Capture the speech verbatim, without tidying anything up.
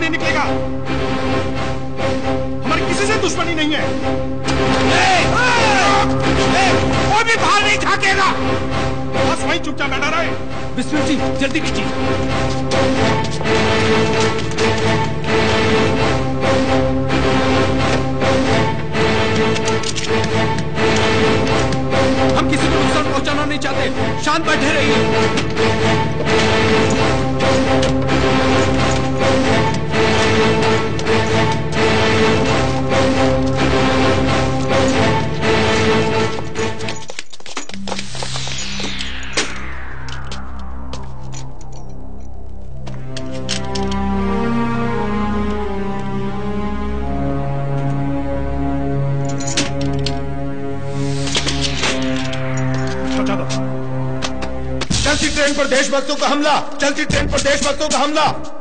नहीं निकलेगा। हमारी किसी से दुश्मनी नहीं है। कोई भी बाहर नहीं झांकेगा, बस वहीं चुपचाप बैठा रहे। बिस्मिल जी जल्दी कीजिए। हम किसी को नुकसान पहुंचाना नहीं चाहते, शांत बैठे रहिए। चलती ट्रेन पर देशभक्तों का हमला, चलती ट्रेन पर देशभक्तों का हमला।